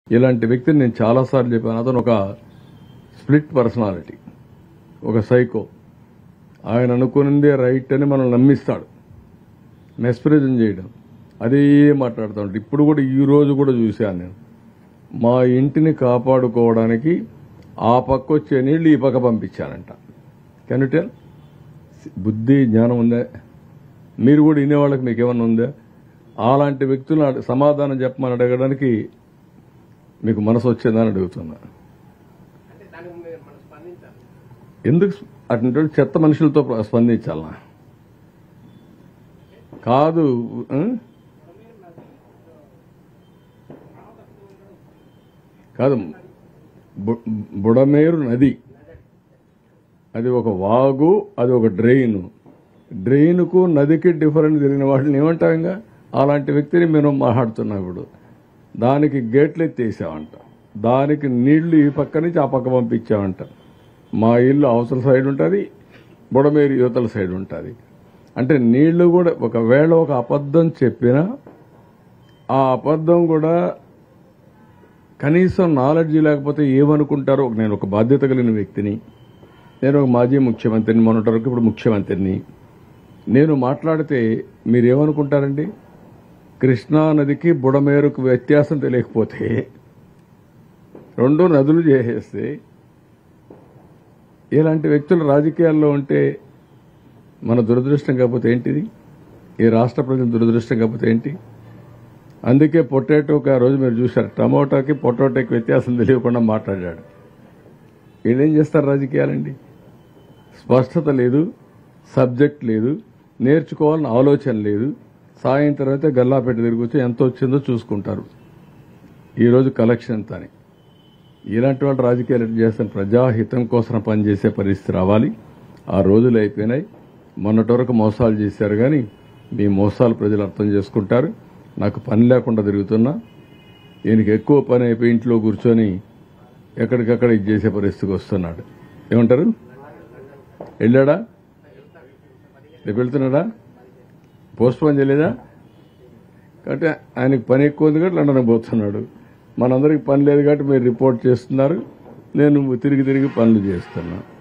ఇలాంటి వ్యక్తిని నేను చాలాసార్లు చెప్పాను. అతను ఒక స్ప్లిట్ పర్సనాలిటీ, ఒక సైకో. ఆయన అనుకున్నదే రైట్ అని మనం నమ్మిస్తాడు, మెస్ప్రిజం చేయడం, అదే మాట్లాడుతూ. ఇప్పుడు కూడా ఈ రోజు కూడా చూశాను నేను. మా ఇంటిని కాపాడుకోవడానికి ఆ పక్క వచ్చే నీళ్లు ఈ పక్క పంపించానంట. Can you tell? బుద్ధి జ్ఞానం ఉందా? మీరు కూడా వినేవాళ్ళకి మీకు ఏమన్నా ఉందా? అలాంటి వ్యక్తులను సమాధానం చెప్పమని అడగడానికి మీకు మనసు వచ్చేదని అడుగుతున్నా. ఎందుకు అటువంటి చెత్త మనుషులతో స్పందించాలనా? కాదు, కాదు. బుడమేరు నది అది ఒక వాగు, అది ఒక డ్రైన్. డ్రైన్కు నదికి డిఫరెంట్ జరిగిన వాటిని ఏమంటాం? ఇంకా అలాంటి వ్యక్తిని మేము మాట్లాడుతున్నాం. ఇప్పుడు దానికి గేట్లు ఎత్తేసామంట, దానికి నీళ్లు ఈ పక్క నుంచి ఆ పక్క పంపించామంట. మా ఇల్లు అవతల సైడ్ ఉంటుంది, బుడమేరు యువతల సైడ్ ఉంటుంది. అంటే నీళ్లు కూడా ఒకవేళ ఒక అబద్ధం చెప్పినా ఆ అబద్ధం కూడా కనీసం నాలెడ్జీ లేకపోతే ఏమనుకుంటారో. నేను ఒక బాధ్యత కలిగిన వ్యక్తిని, నేను ఒక మాజీ ముఖ్యమంత్రిని, మొన్నటి వరకు ఇప్పుడు ముఖ్యమంత్రిని. నేను మాట్లాడితే మీరేమనుకుంటారండి? కృష్ణా నదికి బుడమేరుకు వ్యత్యాసం తెలియకపోతే రెండు నదులు చేసేస్తే ఇలాంటి వ్యక్తులు రాజకీయాల్లో ఉంటే మన దురదృష్టం కాకపోతే ఏంటిది? ఈ రాష్ట్ర ప్రజల దురదృష్టం కాకపోతే ఏంటి? అందుకే పొటాటోకి ఆ రోజు మీరు చూశారు, టమోటాకి పొటాటోకి వ్యత్యాసం తెలియకుండా మాట్లాడాడు. వీళ్ళేం చేస్తారు రాజకీయాలండి? స్పష్టత లేదు, సబ్జెక్ట్ లేదు, నేర్చుకోవాలని ఆలోచన లేదు. సాయంత్రం అయితే గల్లాపెట్టి తిరిగి ఎంత వచ్చిందో చూసుకుంటారు. ఈరోజు కలెక్షన్ ఎంత అని. ఇలాంటి వాళ్ళు రాజకీయాలు ఎట్లా చేస్తారు? ప్రజాహితం కోసం పనిచేసే పరిస్థితి రావాలి. ఆ రోజులు అయిపోయినాయి. మొన్నటి వరకు మోసాలు చేశారు, కానీ మీ మోసాలు ప్రజలు అర్థం చేసుకుంటారు. నాకు పని లేకుండా తిరుగుతున్నా, ఈయనకి ఎక్కువ పని అయిపోయి ఇంట్లో కూర్చొని ఎక్కడికక్కడ ఇది చేసే పరిస్థితికి వస్తున్నాడు. ఏమంటారు? వెళ్ళాడా? రేపు వెళ్తున్నాడా? పోస్ట్ పోన్ చేయలేదా? కాబట్టి ఆయనకి పని ఎక్కువ ఉంది కాబట్టి లండన్ పోతున్నాడు. మనందరికి పని లేదు కాబట్టి మీరు రిపోర్ట్ చేస్తున్నారు, నేను తిరిగి తిరిగి పనులు చేస్తున్నా.